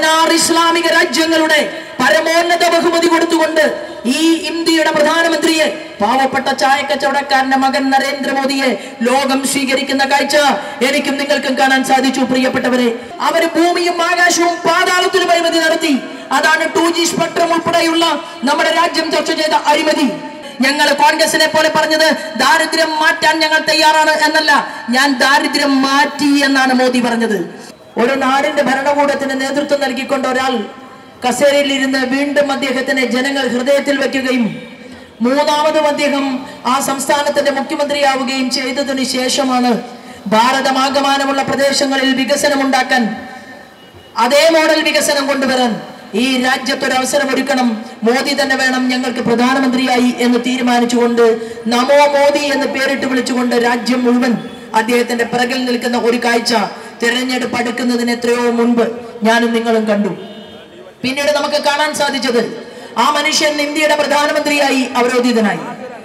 16 ഇസ്ലാമിക രാജ്യങ്ങളുടെ പരമോന്നത ബഹുമതി കൊടുത്തുകൊണ്ട് ഈ ഇന്ത്യയുടെ പ്രധാനമന്ത്രിയെ, പാവപ്പെട്ട ചായക്കച്ചവടക്കാരന്റെ മകൻ നരേന്ദ്രമോദിയെ ലോകം സ്വീകരിക്കുന്ന കാഴ്ച എനിക്കും നിങ്ങൾക്കും കാണാൻ സാധിച്ചു. പ്രിയപ്പെട്ടവരെ, അവര് ഭൂമിയും ആകാശവും പാതാളത്തിലും അഴിമതി നടത്തി. അതാണ് 2G സ്പെക്ട്രം ഉൾപ്പെടെയുള്ള നമ്മുടെ രാജ്യം ചർച്ച ചെയ്ത അഴിമതി. ഞങ്ങൾ കോൺഗ്രസിനെ പോലെ പറഞ്ഞത് ദാരിദ്ര്യം മാറ്റാൻ ഞങ്ങൾ തയ്യാറാണ് എന്നല്ല, ഞാൻ ദാരിദ്ര്യം മാറ്റി എന്നാണ് മോദി പറഞ്ഞത്. ഒരു നാടിന്റെ ഭരണകൂടത്തിന് നേതൃത്വം നൽകിക്കൊണ്ട് ഒരാൾ കസേരയിൽ ഇരുന്ന് വീണ്ടും അദ്ദേഹത്തിനെ ജനങ്ങൾ ഹൃദയത്തിൽ വെക്കുകയും മൂന്നാമതും അദ്ദേഹം ആ സംസ്ഥാനത്തിന്റെ മുഖ്യമന്ത്രിയാവുകയും ചെയ്തതിനു ശേഷമാണ് ഭാരതമാകമാനമുള്ള പ്രദേശങ്ങളിൽ വികസനം ഉണ്ടാക്കാൻ, അതേ മോഡൽ വികസനം കൊണ്ടുവരാൻ ഈ രാജ്യത്തൊരു അവസരം ഒരുക്കണം, മോദി തന്നെ വേണം ഞങ്ങൾക്ക് പ്രധാനമന്ത്രിയായി എന്ന് തീരുമാനിച്ചുകൊണ്ട് നമോ മോദി എന്ന് പേരിട്ട് വിളിച്ചുകൊണ്ട് രാജ്യം മുഴുവൻ അദ്ദേഹത്തിന്റെ പിറകിൽ നിൽക്കുന്ന ഒരു കാഴ്ച തിരഞ്ഞെടുപ്പ് അടുക്കുന്നതിന് എത്രയോ മുൻപ് ഞാനും നിങ്ങളും കണ്ടു. പിന്നീട് നമുക്ക് കാണാൻ സാധിച്ചത് ആ മനുഷ്യൻ ഇന്ത്യയുടെ പ്രധാനമന്ത്രിയായി അവരോധിതനായി.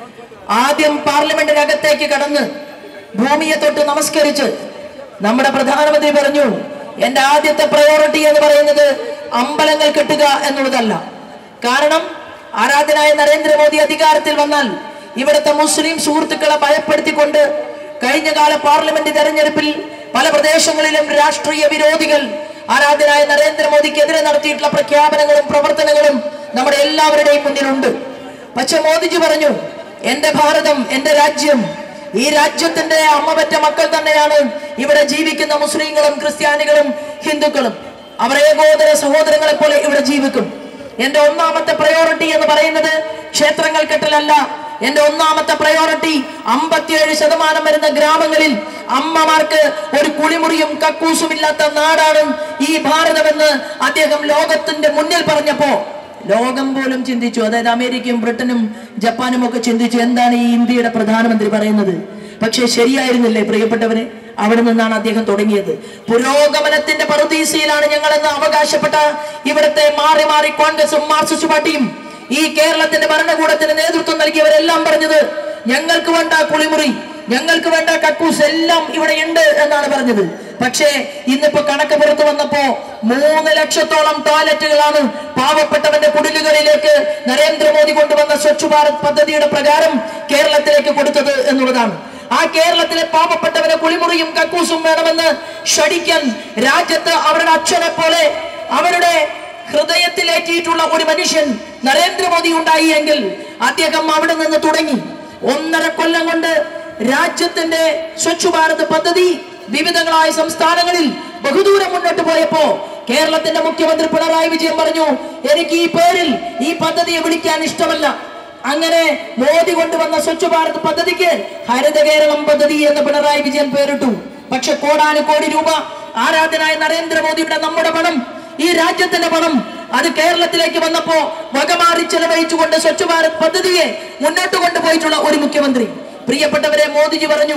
ആദ്യം പാർലമെന്റിനകത്തേക്ക് കടന്ന് ഭൂമിയെ തൊട്ട് നമസ്കരിച്ച് നമ്മുടെ പ്രധാനമന്ത്രി പറഞ്ഞു, എന്റെ ആദ്യത്തെ പ്രയോറിറ്റി എന്ന് പറയുന്നത് അമ്പലങ്ങൾ കെട്ടുക എന്നുള്ളതല്ല. കാരണം ആരാധനായ നരേന്ദ്രമോദി അധികാരത്തിൽ വന്നാൽ ഇവിടുത്തെ മുസ്ലിം സുഹൃത്തുക്കളെ ഭയപ്പെടുത്തിക്കൊണ്ട് കഴിഞ്ഞകാല പാർലമെന്റ് തെരഞ്ഞെടുപ്പിൽ പല പ്രദേശങ്ങളിലും രാഷ്ട്രീയ വിരോധികൾ ആരാധനായ നരേന്ദ്രമോദിക്കെതിരെ നടത്തിയിട്ടുള്ള പ്രഖ്യാപനങ്ങളും പ്രവർത്തനങ്ങളും നമ്മുടെ എല്ലാവരുടെയും മുന്നിലുണ്ട്. പക്ഷെ മോദിജി പറഞ്ഞു, എന്റെ ഭാരതം, എന്റെ രാജ്യം, ഈ രാജ്യത്തിന്റെ അമ്മപറ്റ മക്കൾ തന്നെയാണ് ഇവിടെ ജീവിക്കുന്ന മുസ്ലിങ്ങളും ക്രിസ്ത്യാനികളും ഹിന്ദുക്കളും. അവർ ഏകോദര സഹോദരങ്ങളെ പോലെ ഇവിടെ ജീവിക്കും. എന്റെ ഒന്നാമത്തെ പ്രയോറിറ്റി എന്ന് പറയുന്നത് ക്ഷേത്രങ്ങൾ കെട്ടലല്ല. എന്റെ ഒന്നാമത്തെ പ്രയോറിറ്റി 57% വരുന്ന ഗ്രാമങ്ങളിൽ അമ്മമാർക്ക് ഒരു കുളിമുറിയും കക്കൂസും ഇല്ലാത്ത നാടാണ് ഈ ഭാരതമെന്ന് അദ്ദേഹം ലോകത്തിന്റെ മുന്നിൽ പറഞ്ഞപ്പോ ലോകം പോലും ചിന്തിച്ചു. അതായത് അമേരിക്കയും ബ്രിട്ടനും ജപ്പാനും ഒക്കെ ചിന്തിച്ചു, എന്താണ് ഈ ഇന്ത്യയുടെ പ്രധാനമന്ത്രി പറയുന്നത്? പക്ഷെ ശരിയായിരുന്നില്ലേ പ്രിയപ്പെട്ടവരെ? അവിടെ നിന്നാണ് അദ്ദേഹം തുടങ്ങിയത്. പുരോഗമനത്തിന്റെ പറുദീസയിലാണ് ഞങ്ങളെന്ന് അവകാശപ്പെട്ട ഇവിടുത്തെ മാറി മാറി കോൺഗ്രസും മാർക്സിസ്റ്റ് പാർട്ടിയും ഈ കേരളത്തിന്റെ ഭരണകൂടത്തിന് നേതൃത്വം നൽകിയവരെല്ലാം പറഞ്ഞത്, ഞങ്ങൾക്ക് വേണ്ട കുളിമുറി, ഞങ്ങൾക്ക് വേണ്ട കക്കൂസ് എല്ലാം ഇവിടെ ഉണ്ട് എന്നാണ് പറഞ്ഞത്. പക്ഷേ ഇന്നിപ്പോ കണക്ക് പുറത്തു വന്നപ്പോ 3 ലക്ഷത്തോളം ടോയ്ലറ്റുകളാണ് പാവപ്പെട്ടവന്റെ കുടിലുകളിലേക്ക് നരേന്ദ്രമോദി കൊണ്ടുവന്ന സ്വച്ഛ് ഭാരത് പദ്ധതിയുടെ പ്രകാരം കേരളത്തിലേക്ക് കൊടുത്തത് എന്നുള്ളതാണ്. ആ കേരളത്തിലെ പാവപ്പെട്ടവരെ കുളിമുറിയും കക്കൂസും വേണമെന്ന് ഷടിക്കാൻ രാജ്യത്ത് അവരുടെ അച്ഛനെ പോലെ അവരുടെ ഹൃദയത്തിലേറ്റിയിട്ടുള്ള ഒരു മനുഷ്യൻ നരേന്ദ്രമോദി ഉണ്ടായി എങ്കിൽ അദ്ദേഹം അവിടെ നിന്ന് തുടങ്ങി 1.5 കൊല്ലം കൊണ്ട് രാജ്യത്തിന്റെ സ്വച്ഛ് ഭാരത് പദ്ധതി വിവിധങ്ങളായ സംസ്ഥാനങ്ങളിൽ ബഹുദൂരം മുന്നോട്ട് പോയപ്പോ കേരളത്തിന്റെ മുഖ്യമന്ത്രി പിണറായി വിജയൻ പറഞ്ഞു, എനിക്ക് ഈ പേരിൽ ഈ പദ്ധതിയെ വിളിക്കാൻ ഇഷ്ടമല്ല. അങ്ങനെ മോദി കൊണ്ടുവന്ന സ്വച്ഛ് ഭാരത് പദ്ധതിക്ക് ഹരിത കേരളം പദ്ധതി എന്ന് പിണറായി വിജയൻ പേരിട്ടു. പക്ഷെ കോടാനുകോടി രൂപ ആരാധനായ നരേന്ദ്രമോദിയുടെ നമ്മുടെ പണം, ഈ രാജ്യത്തിന്റെ പണം, അത് കേരളത്തിലേക്ക് വന്നപ്പോ വകമാറി ചെലവഴിച്ചുകൊണ്ട് സ്വച്ഛ് ഭാരത് പദ്ധതിയെ മുന്നോട്ട് കൊണ്ടുപോയിട്ടുള്ള ഒരു മുഖ്യമന്ത്രി. പ്രിയപ്പെട്ടവരെ, മോദിജി പറഞ്ഞു,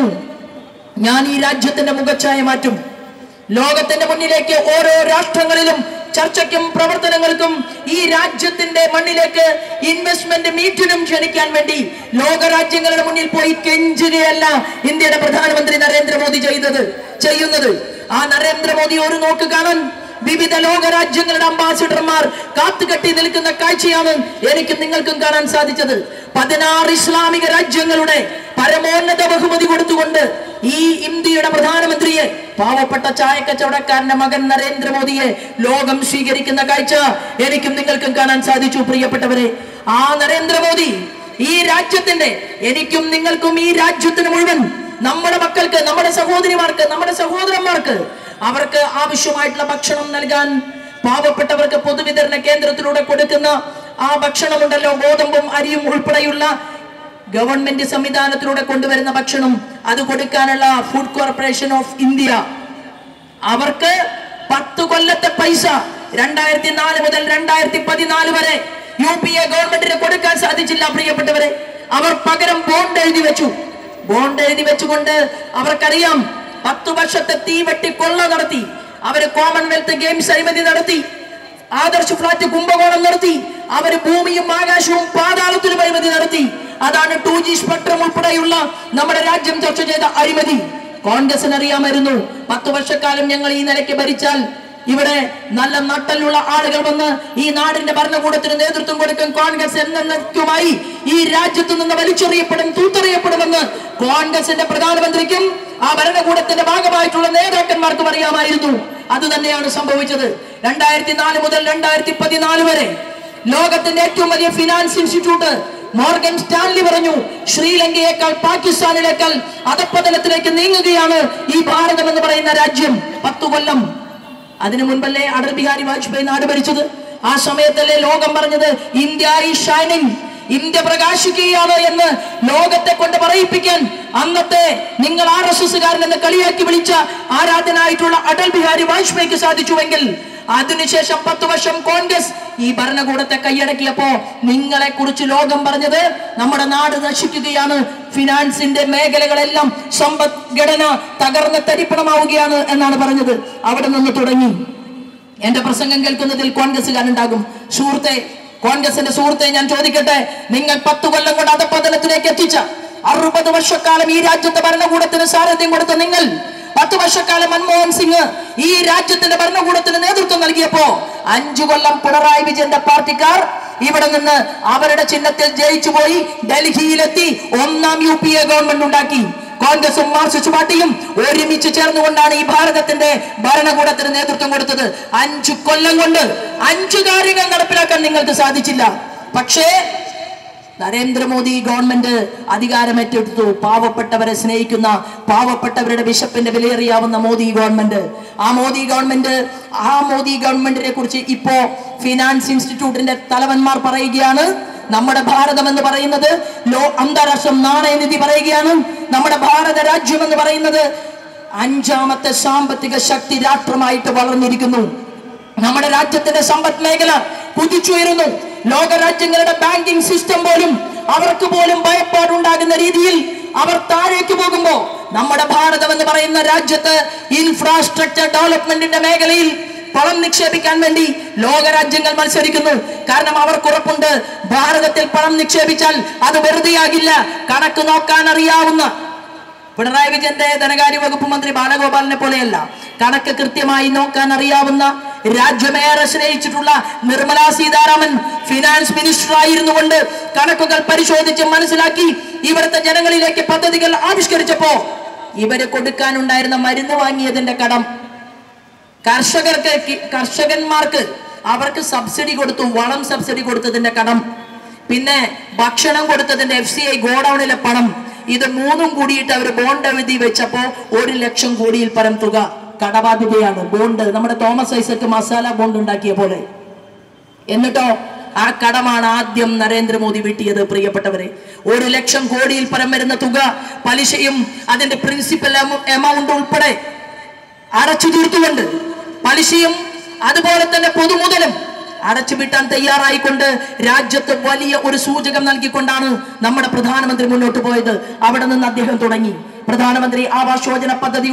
ഞാൻ ഈ രാജ്യത്തിന്റെ മുഖച്ഛായ മാറ്റും. ലോകത്തിന്റെ മുന്നിലേക്ക് ഓരോ രാഷ്ട്രങ്ങളിലും ചർച്ചയ്ക്കും പ്രവർത്തനങ്ങൾക്കും ഈ രാജ്യത്തിന്റെ മണ്ണിലേക്ക് ഇൻവെസ്റ്റ്മെന്റ് മീറ്റിനും ക്ഷണിക്കാൻ വേണ്ടി ലോകരാജ്യങ്ങളുടെ മുന്നിൽ പോയി കെഞ്ചുകയല്ല ഇന്ത്യയുടെ പ്രധാനമന്ത്രി നരേന്ദ്രമോദി ചെയ്യുന്നത്. ആ നരേന്ദ്രമോദി ഒരു നോക്ക് കാണാൻ വിവിധ ലോകരാജ്യങ്ങളുടെ അംബാസിഡർമാർ കാത്തുകെട്ടി നിൽക്കുന്ന കാഴ്ചയാണ് എനിക്കും നിങ്ങൾക്കും കാണാൻ സാധിച്ചത്. 16 ഇസ്ലാമിക രാജ്യങ്ങളുടെ പരമോന്നത ബഹുമതി കൊടുത്തുകൊണ്ട് ഈ ഇന്ത്യയുടെ പ്രധാനമന്ത്രിയെ, പാവപ്പെട്ട ചായക്കച്ചവടക്കാരന്റെ മകൻ നരേന്ദ്രമോദിയെ ലോകം സ്വീകരിക്കുന്ന കാഴ്ച എനിക്കും നിങ്ങൾക്കും കാണാൻ സാധിച്ചു. പ്രിയപ്പെട്ടവരെ, ആ നരേന്ദ്രമോദി ഈ രാജ്യത്തിന്റെ, എനിക്കും നിങ്ങൾക്കും ഈ രാജ്യത്തിന് മുഴുവൻ, നമ്മുടെ മക്കൾക്ക്, നമ്മുടെ സഹോദരിമാർക്ക്, നമ്മുടെ സഹോദരന്മാർക്ക് അവർക്ക് ആവശ്യമായിട്ടുള്ള ഭക്ഷണം നൽകാൻ പാവപ്പെട്ടവർക്ക് പൊതുവിതരണ കേന്ദ്രത്തിലൂടെ കൊടുക്കുന്ന ആ ഭക്ഷണമുണ്ടല്ലോ, ഗോതമ്പും അരിയും ഉൾപ്പെടെയുള്ള ഗവൺമെന്റ് സംവിധാനത്തിലൂടെ കൊണ്ടുവരുന്ന ഭക്ഷണം, അത് കൊടുക്കാനുള്ള ഫുഡ് കോർപ്പറേഷൻ ഓഫ് ഇന്ത്യ അവർക്ക് 10 കൊല്ലത്തെ പൈസ 2004 മുതൽ 2014 വരെ UPA ഗവൺമെന്റിന് കൊടുക്കാൻ സാധിച്ചില്ല. പ്രിയപ്പെട്ടവരെ, അവർ പകരം ബോണ്ട് എഴുതി വെച്ചു. ബോണ്ട് എഴുതി വെച്ചുകൊണ്ട് അവർക്കറിയാം 10 വർഷത്തെ തീവെട്ടി കൊള്ള നടത്തി, അവര് കോമൺവെൽത്ത് ഗെയിംസ് അഴിമതി നടത്തി, ആദർശ് ഫ്ലാറ്റ് കുംഭകോണം നടത്തി, അവര് ഭൂമിയും ആകാശവും പാതാളത്തിലും അഴിമതി നടത്തി. അതാണ് 2G സ്പെക്ട്രം ഉൾപ്പെടെയുള്ള നമ്മുടെ രാജ്യം ചർച്ച ചെയ്ത അഴിമതി. കോൺഗ്രസിന് അറിയാമായിരുന്നു 10 വർഷക്കാലം ഞങ്ങൾ ഈ നിലയ്ക്ക് ഭരിച്ചാൽ ഇവിടെ നല്ല നട്ടലുള്ള ആളുകൾ വന്ന് ഈ നാടിന്റെ ഭരണകൂടത്തിന് നേതൃത്വം കൊടുക്കും. കോൺഗ്രസ് എന്നേക്കുമായി ഈ രാജ്യത്ത് നിന്ന് വലിച്ചെറിയപ്പെടും, തൂത്തെറിയപ്പെടുമെന്ന് കോൺഗ്രസിന്റെ പ്രധാനമന്ത്രിക്കും ആ ഭരണകൂടത്തിന്റെ ഭാഗമായിട്ടുള്ള നേതാക്കന്മാർക്കും അറിയാമായിരുന്നു. അത് തന്നെയാണ് സംഭവിച്ചത്. 2004 മുതൽ 2014 വരെ ലോകത്തിന്റെ ഏറ്റവും വലിയ ഫിനാൻസ് ഇൻസ്റ്റിറ്റ്യൂട്ട് മോർഗൻ സ്റ്റാൻലി പറഞ്ഞു, ശ്രീലങ്കയേക്കാൾ പാകിസ്ഥാനിലേക്കാൾ അധപ്പതനത്തിലേക്ക് നീങ്ങുകയാണ് ഈ ഭാരതം എന്ന് പറയുന്ന രാജ്യം. 10 കൊല്ലം അതിനു മുൻപല്ലേ അടൽ ബിഹാരി വാജ്പേയി നാട് ഭരിച്ചത്? ആ സമയത്തല്ലേ ലോകം പറഞ്ഞത് ഇന്ത്യ ഈസ് ഷൈനിങ്, ഇന്ത്യ പ്രകാശിക്കുകയാണ് എന്ന് ലോകത്തെ കൊണ്ട് പറയിപ്പിക്കാൻ അന്നത്തെ നിങ്ങൾ RSSകാരൻ എന്ന് കളിയാക്കി വിളിച്ച ആരാധനായിട്ടുള്ള അടൽ ബിഹാരി വാജ്പേയിക്ക് സാധിച്ചുവെങ്കിൽ അതിനുശേഷം 10 വർഷം കോൺഗ്രസ് ഈ ഭരണകൂടത്തെ കൈയടക്കിയപ്പോ നിങ്ങളെ കുറിച്ച് ലോകം പറഞ്ഞത് നമ്മുടെ നാട് നശിക്കുകയാണ്, ഫിനാൻസിന്റെ മേഖലകളെല്ലാം സമ്പദ്ഘടന തകർന്ന് തരിപ്പണമാവുകയാണ് എന്നാണ് പറഞ്ഞത്. അവിടെ നിന്ന് തുടങ്ങി. എന്റെ പ്രസംഗം കേൾക്കുന്നതിൽ കോൺഗ്രസ്സുകാരുണ്ടാകും. സുഹൃത്തെ, കോൺഗ്രസിന്റെ സുഹൃത്തെ, ഞാൻ ചോദിക്കട്ടെ, നിങ്ങൾ 10 കൊല്ലം കൊണ്ട് അധപ്പതനത്തിലേക്ക് എത്തിച്ച 60 വർഷക്കാലം ഈ രാജ്യത്തെ ഭരണകൂടത്തിന് സാരഥ്യം കൊടുത്ത നിങ്ങൾ 10 വർഷക്കാലം മൻമോഹൻ സിംഗ് ഈ രാജ്യത്തിന്റെ ഭരണകൂടത്തിന് നേതൃത്വം നൽകിയപ്പോ 5 കൊല്ലം പിണറായി വിജയന്റെ പാർട്ടിക്കാർ ഇവിടെ നിന്ന് അവരുടെ ചിഹ്നത്തിൽ ജയിച്ചു പോയി ഡൽഹിയിലെത്തി 1ാം UPA ഗവൺമെന്റ് ഉണ്ടാക്കി. കോൺഗ്രസും മാർക്സിസ്റ്റ് പാർട്ടിയും ഒരുമിച്ച് ചേർന്നുകൊണ്ടാണ് ഈ ഭാരതത്തിന്റെ ഭരണകൂടത്തിന് നേതൃത്വം കൊടുത്തത്. 5 കൊല്ലം കൊണ്ട് 5 കാര്യങ്ങൾ നടപ്പിലാക്കാൻ നിങ്ങൾക്ക് സാധിച്ചില്ല. പക്ഷേ നരേന്ദ്രമോദി ഗവൺമെന്റ് അധികാരമേറ്റെടുത്തു. പാവപ്പെട്ടവരെ സ്നേഹിക്കുന്ന, പാവപ്പെട്ടവരുടെ വിശപ്പിന്റെ വിലയേറിയാവുന്ന മോദി ഗവൺമെന്റ്. ആ മോദി ഗവൺമെന്റിനെ കുറിച്ച് ഇപ്പോ ഫിനാൻസ് ഇൻസ്റ്റിറ്റ്യൂട്ടിന്റെ തലവന്മാർ പറയുകയാണ്, നമ്മുടെ ഭാരതം എന്ന് പറയുന്നത് അന്താരാഷ്ട്ര നാണയനിധി പറയുകയാണ്, നമ്മുടെ ഭാരത രാജ്യം എന്ന് പറയുന്നത് 5ാമത്തെ സാമ്പത്തിക ശക്തി രാഷ്ട്രമായിട്ട് വളർന്നിരിക്കുന്നു. നമ്മുടെ രാജ്യത്തിന്റെ സമ്പദ് മേഖല കുതിച്ചുയരുന്നു. ലോകരാജ്യങ്ങളുടെ ബാങ്കിംഗ് സിസ്റ്റം പോലും അവർക്ക് പോലും ഭയപ്പാടുണ്ടാകുന്ന രീതിയിൽ അവർ താഴേക്ക് പോകുമ്പോ നമ്മുടെ ഭാരതം എന്ന് പറയുന്ന രാജ്യത്ത് ഇൻഫ്രാസ്ട്രക്ചർ ഡെവലപ്മെന്റിന്റെ മേഖലയിൽ പണം നിക്ഷേപിക്കാൻ വേണ്ടി ലോകരാജ്യങ്ങൾ മത്സരിക്കുന്നു. കാരണം അവർക്ക് ഉറപ്പുണ്ട്, ഭാരതത്തിൽ പണം നിക്ഷേപിച്ചാൽ അത് വെറുതെയാകില്ല. കണക്ക് നോക്കാൻ അറിയാവുന്ന പിണറായി വിജയന്റെ ധനകാര്യ വകുപ്പ് മന്ത്രി ബാലഗോപാലിനെ പോലെയല്ല, കണക്ക് കൃത്യമായി നോക്കാൻ അറിയാവുന്ന, രാജ്യമേറെ സ്നേഹിച്ചിട്ടുള്ള നിർമ്മല സീതാരാമൻ ഫിനാൻസ് മിനിസ്റ്റർ ആയിരുന്നു കൊണ്ട് കണക്കുകൾ പരിശോധിച്ച് മനസ്സിലാക്കി ഇവിടുത്തെ ജനങ്ങളിലേക്ക് പദ്ധതികൾ ആവിഷ്കരിച്ചപ്പോ ഇവര് കൊടുക്കാനുണ്ടായിരുന്ന മരുന്ന് വാങ്ങിയതിന്റെ കടം, കർഷകന്മാർക്ക് അവർക്ക് സബ്സിഡി കൊടുത്തു, വളം സബ്സിഡി കൊടുത്തതിന്റെ കടം, പിന്നെ ഭക്ഷണം കൊടുത്തതിന്റെ FCI ഗോഡൌണിലെ പണം, ഇത് 3ഉം കൂടിയിട്ട് അവർ ബോണ്ട് എഴുതി വെച്ചപ്പോ 1 ലക്ഷം കോടിയിൽ പരം തുക കടബാധ്യതയാണ്. ബോണ്ട്, നമ്മുടെ തോമസ് ഐസക്ക് മസാല ബോണ്ട് ഉണ്ടാക്കിയ പോലെ. എന്നിട്ടോ ആ കടമാണ് ആദ്യം നരേന്ദ്രമോദി വീട്ടിയത്. പ്രിയപ്പെട്ടവരെ, 1 ലക്ഷം കോടിയിൽ പരം വരുന്ന തുക പലിശയും അതിന്റെ പ്രിൻസിപ്പൽ എമൗണ്ട് ഉൾപ്പെടെ അടച്ചു തീർത്തുകൊണ്ട്, പലിശയും അതുപോലെ തന്നെ പൊതുമുതലും അടച്ചുവിട്ടാൻ തയ്യാറായിക്കൊണ്ട് രാജ്യത്ത് വലിയ ഒരു സൂചകം നൽകിക്കൊണ്ടാണ് നമ്മുടെ പ്രധാനമന്ത്രി മുന്നോട്ട് പോയത്. അവിടെ നിന്ന് അദ്ദേഹം തുടങ്ങി പ്രധാനമന്ത്രി ആവാസ് യോജന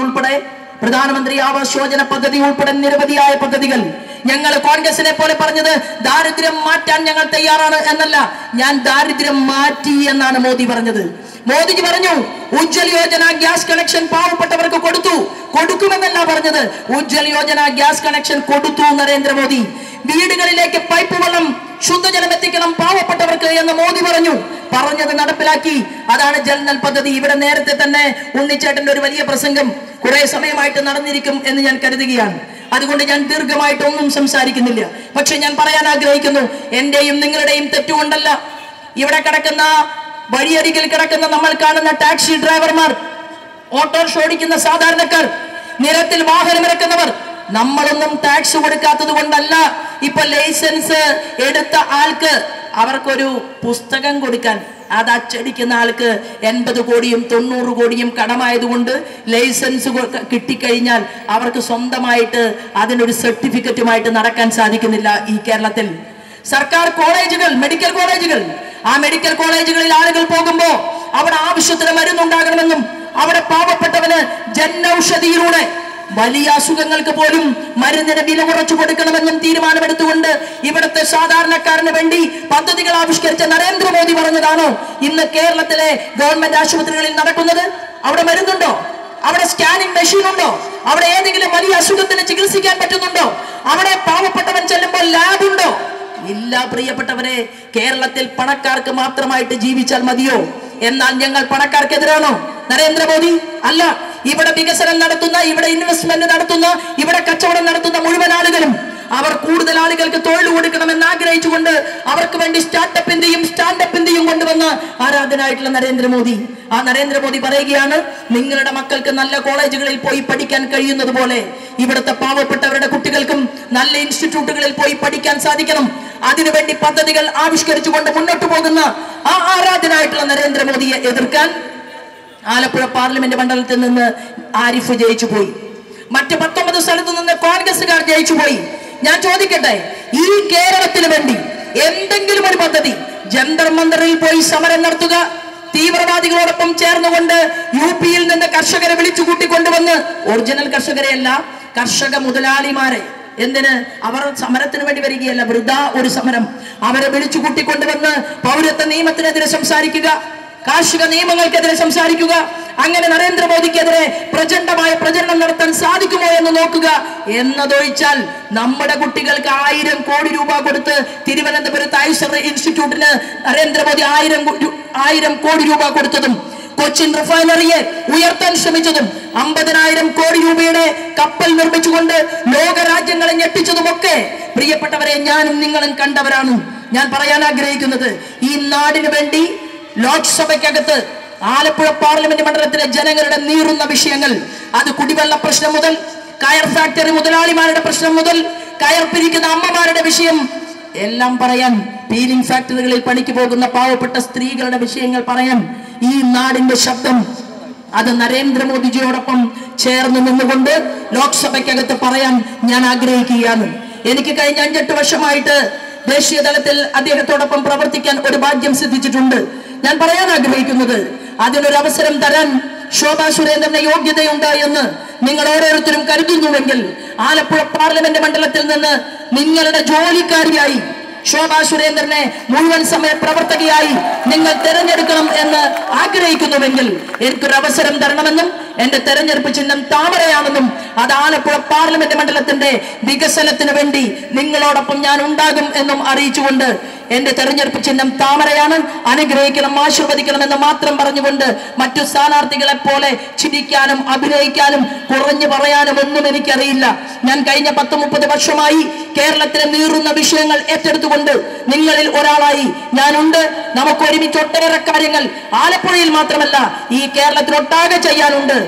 പദ്ധതി ഉൾപ്പെടെ നിരവധിയായ പദ്ധതികൾ. ഞങ്ങൾ കോൺഗ്രസിനെ പോലെ പറഞ്ഞത് ദാരിദ്ര്യം മാറ്റാൻ ഞങ്ങൾ തയ്യാറാണ് എന്നല്ല, ഞാൻ ദാരിദ്ര്യം മാറ്റി എന്നാണ് മോദി പറഞ്ഞത്. മോദിജി പറഞ്ഞു, ഉജ്ജ്വൽ യോജന ഗ്യാസ് കണക്ഷൻ പാവപ്പെട്ടവർക്ക് കൊടുക്കുമെന്നല്ല പറഞ്ഞത്, ഉജ്ജ്വൽ യോജന ഗ്യാസ് കണക്ഷൻ കൊടുത്തു നരേന്ദ്രമോദി. വീടുകളിലേക്ക് പൈപ്പ് വെള്ളം ശുദ്ധജലം എത്തിക്കണം പാവപ്പെട്ടവർക്ക് എന്ന് മോദി പറഞ്ഞത് നടപ്പിലാക്കി. അതാണ് ജൽനൽ പദ്ധതി. ഇവിടെ നേരത്തെ തന്നെ ഉണ്ണിച്ചേട്ടന്റെ ഒരു വലിയ പ്രസംഗം കുറെ സമയമായിട്ട് നടന്നിരിക്കും എന്ന് ഞാൻ കരുതുകയാണ്. അതുകൊണ്ട് ഞാൻ ദീർഘമായിട്ടൊന്നും സംസാരിക്കുന്നില്ല. പക്ഷെ ഞാൻ പറയാൻ ആഗ്രഹിക്കുന്നു, എന്റെയും നിങ്ങളുടെയും തെറ്റുകൊണ്ടല്ല. ഇവിടെ കിടക്കുന്ന വഴിയരികിൽ കിടക്കുന്ന നമ്മൾ കാണുന്ന ടാക്സി ഡ്രൈവർമാർ, ഓട്ടോറിക്ഷ ഓടിക്കുന്ന സാധാരണക്കാർ, നിരത്തിൽ വാഹനമിറക്കുന്നവർ, നമ്മളൊന്നും ടാക്സ് കൊടുക്കാത്തത് കൊണ്ടല്ല. ഇപ്പൊ ലൈസൻസ് എടുത്ത ആൾക്ക് അവർക്കൊരു പുസ്തകം കൊടുക്കാൻ, അത് അച്ചടിക്കുന്ന ആൾക്ക് 80 കോടിയും 90 കോടിയും കടമായതുകൊണ്ട് ലൈസൻസ് കിട്ടിക്കഴിഞ്ഞാൽ അവർക്ക് സ്വന്തമായിട്ട് അതിനൊരു സർട്ടിഫിക്കറ്റുമായിട്ട് നടക്കാൻ സാധിക്കുന്നില്ല. ഈ കേരളത്തിൽ സർക്കാർ കോളേജുകൾ, മെഡിക്കൽ കോളേജുകൾ, ആ മെഡിക്കൽ കോളേജുകളിൽ ആളുകൾ പോകുമ്പോ അവിടെ ആവശ്യത്തിന് മരുന്നുണ്ടാകണമെന്നും അവിടെ പാവപ്പെട്ടവന് ജനൌഷധിയിലൂടെ വലിയ അസുഖങ്ങൾക്ക് പോലും മരുന്നിന് വില കുറച്ചു കൊടുക്കണമെന്നും തീരുമാനമെടുത്തുകൊണ്ട് ഇവിടുത്തെ സാധാരണക്കാരന് വേണ്ടി പദ്ധതികൾ ആവിഷ്കരിച്ച നരേന്ദ്രമോദി പറഞ്ഞതാണോ ഇന്ന് കേരളത്തിലെ ഗവൺമെന്റ് ആശുപത്രികളിൽ നടക്കുന്നത്? അവിടെ മരുന്നുണ്ടോ? അവിടെ സ്കാനിങ് മെഷീൻ ഉണ്ടോ? അവിടെ ഏതെങ്കിലും വലിയ അസുഖത്തിന് ചികിത്സിക്കാൻ പറ്റുന്നുണ്ടോ? അവിടെ പാവപ്പെട്ടവൻ ചെല്ലുമ്പോൾ ലാബ് ഉണ്ടോ? ഇല്ല പ്രിയപ്പെട്ടവരെ. കേരളത്തിൽ പണക്കാർക്ക് മാത്രമായിട്ട് ജീവിച്ചാൽ മതിയോ? എന്നാൽ ഞങ്ങൾ പണക്കാർക്കെതിരാണോ? നരേന്ദ്രമോദി അല്ല. ഇവിടെ വികസനം നടത്തുന്ന, ഇവിടെ ഇൻവെസ്റ്റ്മെന്റ് നടത്തുന്ന, ഇവിടെ കച്ചവടം നടത്തുന്ന മുഴുവൻ ആളുകളും അവർ കൂടുതൽ ആളുകൾക്ക് തൊഴിൽ കൊടുക്കണമെന്ന് ആഗ്രഹിച്ചുകൊണ്ട് അവർക്ക് വേണ്ടി സ്റ്റാർട്ടപ്പിന്റെയും സ്റ്റാൻഡപ്പിന്റെയും കൊണ്ടുവന്ന ആരാധനായിട്ടുള്ള നരേന്ദ്രമോദി. ആ നരേന്ദ്രമോദി പറയുകയാണ്, നിങ്ങളുടെ മക്കൾക്ക് നല്ല കോളേജുകളിൽ പോയി പഠിക്കാൻ കഴിയുന്നത് പോലെ ഇവിടുത്തെ പാവപ്പെട്ടവരുടെ കുട്ടികൾക്കും നല്ല ഇൻസ്റ്റിറ്റ്യൂട്ടുകളിൽ പോയി പഠിക്കാൻ സാധിക്കണം. അതിനുവേണ്ടി പദ്ധതികൾ ആവിഷ്കരിച്ചുകൊണ്ട് മുന്നോട്ട് പോകുന്ന ആ ആരാധനായിട്ടുള്ള നരേന്ദ്രമോദിയെ എതിർക്കാൻ ആലപ്പുഴ പാർലമെന്റ് മണ്ഡലത്തിൽ നിന്ന് ആരിഫ് ജയിച്ചു പോയി. മറ്റ് 19 സ്ഥലത്ത് നിന്ന് കോൺഗ്രസുകാർ ജയിച്ചു പോയി. ഞാൻ ചോദിക്കട്ടെ, ഈ കേരളത്തിന് വേണ്ടി എന്തെങ്കിലും ഒരു പദ്ധതി, ജന്തർ മന്ദറിൽ പോയി സമരം നടത്തുക, തീവ്രവാദികളോടൊപ്പം ചേർന്നുകൊണ്ട് UP-യിൽ നിന്ന് കർഷകരെ വിളിച്ചു കൂട്ടിക്കൊണ്ടുവന്ന്, ഒറിജിനൽ കർഷകരെയല്ല, കർഷക മുതലാളിമാരെ, എന്തിന്? അവർ സമരത്തിന് വേണ്ടി വരികയല്ല, വൃഥാ ഒരു സമരം. അവരെ വിളിച്ചു കൂട്ടിക്കൊണ്ടുവന്ന് പൗരത്വ നിയമത്തിനെതിരെ സംസാരിക്കുക, കാർഷിക നിയമങ്ങൾക്കെതിരെ സംസാരിക്കുക. അങ്ങനെ നരേന്ദ്രമോദിക്കെതിരെ പ്രചണ്ഡമായ പ്രചരണം നടത്താൻ സാധിക്കുമോ എന്ന് നോക്കുക. എന്നതൊഴിച്ചാൽ നമ്മുടെ കുട്ടികൾക്ക് 1000 കോടി രൂപ കൊടുത്ത് തിരുവനന്തപുരത്ത് ഐസർ ഇൻസ്റ്റിറ്റ്യൂട്ടിന് നരേന്ദ്രമോദി 1000 കോടി രൂപ കൊടുത്തതും, കൊച്ചിൻ റിഫൈനറിയെ ഉയർത്താൻ ശ്രമിച്ചതും, 50,000 കോടി രൂപയുടെ കപ്പൽ നിർമ്മിച്ചുകൊണ്ട് ലോക രാജ്യങ്ങളെ ഞെട്ടിച്ചതുമൊക്കെ പ്രിയപ്പെട്ടവരെ ഞാനും നിങ്ങളും കണ്ടവരാണ്. ഞാൻ പറയാൻ ആഗ്രഹിക്കുന്നത്, ഈ നാടിനു വേണ്ടി ലോക്സഭയ്ക്കകത്ത് ആലപ്പുഴ പാർലമെന്റ് മണ്ഡലത്തിലെ ജനങ്ങളുടെ നീറുന്ന വിഷയങ്ങൾ, അത് കുടിവെള്ള പ്രശ്നം മുതൽ കയർ ഫാക്ടറി മുതലാളിമാരുടെ പ്രശ്നം മുതൽ കയർ പിരിക്കുന്ന അമ്മമാരുടെ വിഷയം എല്ലാം പറയാൻ, പീലിംഗ് ഫാക്ടറികളിൽ പണിക്ക് പോകുന്ന പാവപ്പെട്ട സ്ത്രീകളുടെ വിഷയങ്ങൾ പറയാൻ ഈ നാടിന്റെ ശബ്ദം അത് നരേന്ദ്രമോദിജിയോടൊപ്പം ചേർന്ന് നിന്നുകൊണ്ട് ലോക്സഭയ്ക്കകത്ത് പറയാൻ ഞാൻ ആഗ്രഹിക്കുകയാണ്. എനിക്ക് കഴിഞ്ഞ 5-8 വർഷമായിട്ട് ദേശീയ തലത്തിൽ അദ്ദേഹത്തോടൊപ്പം പ്രവർത്തിക്കാൻ ഒരു ഭാഗ്യം സിദ്ധിച്ചിട്ടുണ്ട്. ഞാൻ പറയാൻ ആഗ്രഹിക്കുന്നത്, അതിനൊരു അവസരം തരാൻ ശോഭാ സുരേന്ദ്രന് യോഗ്യതയുണ്ട് എന്ന് നിങ്ങൾ ഓരോരുത്തരും കരുതുന്നുവെങ്കിൽ ആലപ്പുഴ പാർലമെന്റ് മണ്ഡലത്തിൽ നിന്ന് നിങ്ങളുടെ ജോലിക്കാരിയായി ശോഭാ സുരേന്ദ്രനെ മുഴുവൻ സമയ പ്രവർത്തകയായി നിങ്ങൾ തെരഞ്ഞെടുക്കണം എന്ന് ആഗ്രഹിക്കുന്നുവെങ്കിൽ എനിക്കൊരു അവസരം തരണമെന്നും എന്റെ തെരഞ്ഞെടുപ്പ് ചിഹ്നം താമരയാണെന്നും അത് ആലപ്പുഴ പാർലമെന്റ് മണ്ഡലത്തിന്റെ വികസനത്തിന് വേണ്ടി നിങ്ങളോടൊപ്പം ഞാൻ ഉണ്ടാകും എന്നും അറിയിച്ചുകൊണ്ട് എന്റെ തെരഞ്ഞെടുപ്പ് ചിഹ്നം താമരയാണ്, അനുഗ്രഹിക്കണം, ആശീർവദിക്കണം എന്ന് മാത്രം പറഞ്ഞുകൊണ്ട് മറ്റു സ്ഥാനാർത്ഥികളെ പോലെ ചിരിക്കാനും അഭിനയിക്കാനും കുറഞ്ഞു പറയാനും ഒന്നും എനിക്കറിയില്ല. ഞാൻ കഴിഞ്ഞ 10-30 വർഷമായി കേരളത്തിലെ നീറുന്ന വിഷയങ്ങൾ ഏറ്റെടുത്തുകൊണ്ട് നിങ്ങളിൽ ഒരാളായി ഞാനുണ്ട്. നമുക്ക് ഒരുമിച്ച് ഒട്ടേറെ കാര്യങ്ങൾ ആലപ്പുഴയിൽ മാത്രമല്ല ഈ കേരളത്തിലൊട്ടാകെ ചെയ്യാനുണ്ട്.